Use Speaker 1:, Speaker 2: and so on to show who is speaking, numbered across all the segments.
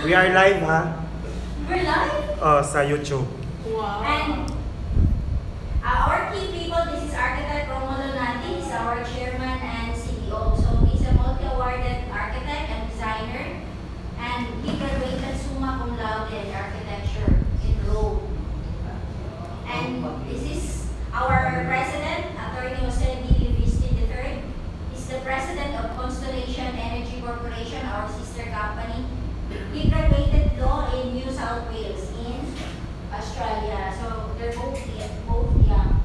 Speaker 1: We are live, ha?
Speaker 2: We're live?
Speaker 1: Sa YouTube.
Speaker 3: Wow.
Speaker 2: And our key people, this is Architect Romulo Nati, he's our chairman and CEO. So he's a multi-awarded architect and designer, and he graduated summa cum laude in architecture in Rome. And this is our president, Attorney Jose D. Livisti III. He's the president of Constellation Energy Corporation, our sister company. He graduated law in New South Wales in Australia. So they're both young.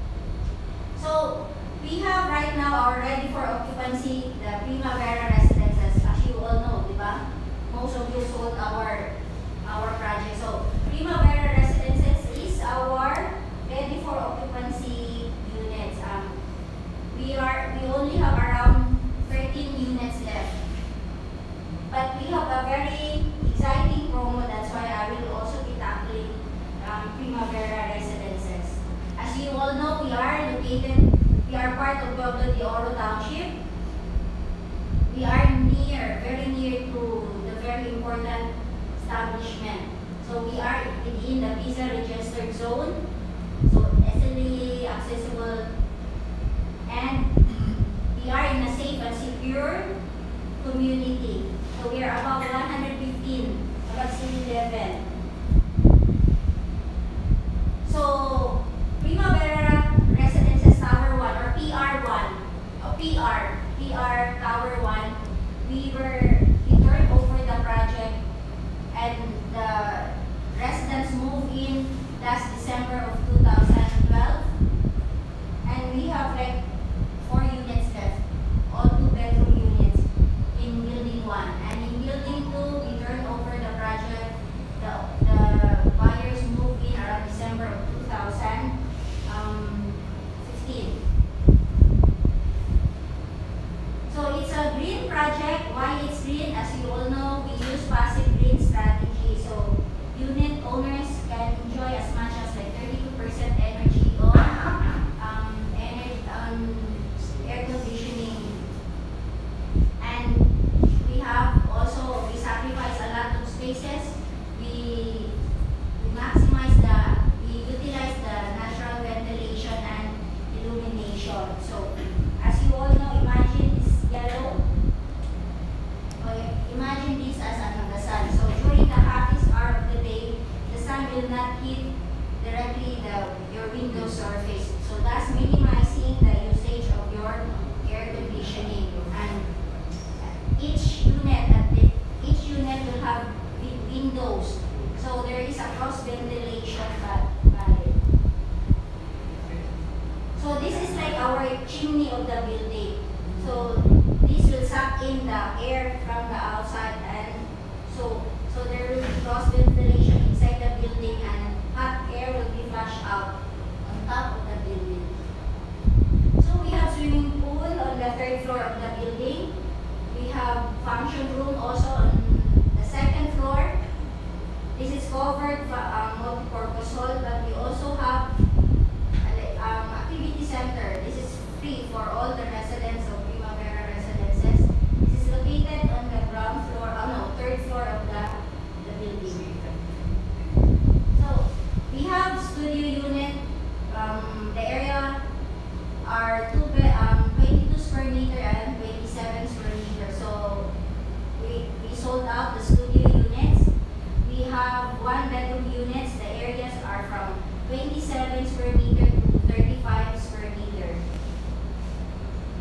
Speaker 2: So we have right now our ready for occupancy, the Primavera residences. As you all know, diba? Most of you sold our project. So Primavera residences is our ready for occupancy units. We only have around 13 units left. But we have a very exciting promo, that's why I will also be tackling Primavera residences. As you all know, we are part of Pueblo de Oro Township. We are very near to the very important establishment. So we are within the visa registered zone, so easily accessible, and we are in a safe and secure community. So we are about 115 above sea level. So Primavera Residences Tower 1 or PR1, PR Tower 1, we turned over the project and the residents moved in last December of 2012, and we have like 4 units left, all 2-bedroom units in building 1. And in building 2, we turned over the project. The buyers moved in around December of 2015. So it's a green project. Why it's green? As you all know, we use passive green strategy. So unit owners can enjoy as much as like 32% energy on air conditioning. And we have also, we sacrifice a lot of spaces. We utilize the natural ventilation and illumination. So as you all know, imagine this yellow. Imagine this as the sun. So during the hottest hour of the day, the sun will not hit directly your window surface. So that's minimizing the usage of your air conditioning. And each unit will have windows. So there is a cross ventilation by it. So this is like our chimney of the building. So this will suck in the air from the outside, and so there will be cross ventilation inside the building, and hot air will be flushed out on top of the building. So we have swimming pool on the 3rd floor of the building. We have function room also on the 2nd floor. This is covered multi-purpose hall, but we also have activity center. This is free for all the residents of Primavera residences. This is located on the 3rd floor of the building. So we have studio unit. The area are 22 square meter and 27 square meter. So we sold out the studio units. We have 1-bedroom units. The areas are from 27 square meter to 35 square meter.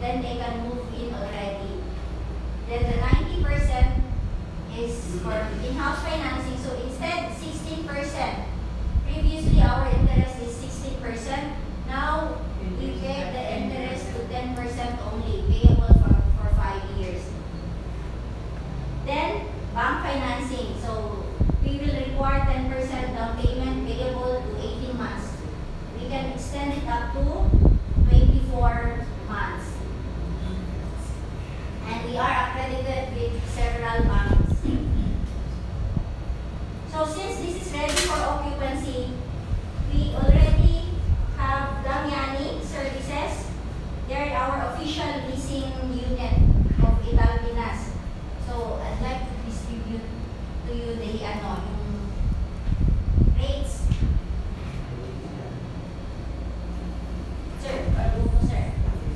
Speaker 2: then they can move in already. Then the 90% is for in-house financing. So instead, 16%. Previously, our interest is 16%. Now, we get the interest to 10% only, payable for 5 years. Then, bank financing. So, we will require 10% down payment payable to 18 months. We can extend it up to 24 months. And we are accredited with several banks. So since this is ready for occupancy, we already have Damiani Services. They're our official leasing unit of Italpinas. So I'd like to distribute to you the yung rates. Sir, sir.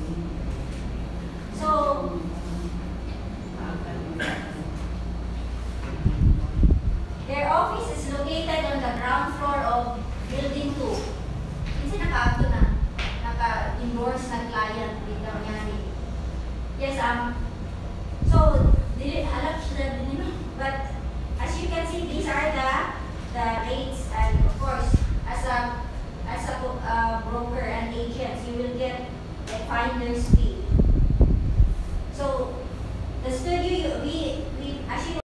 Speaker 2: So their office is located on the ground floor of Building 2. Kasi naka-endorse na client with Damiani. Yes,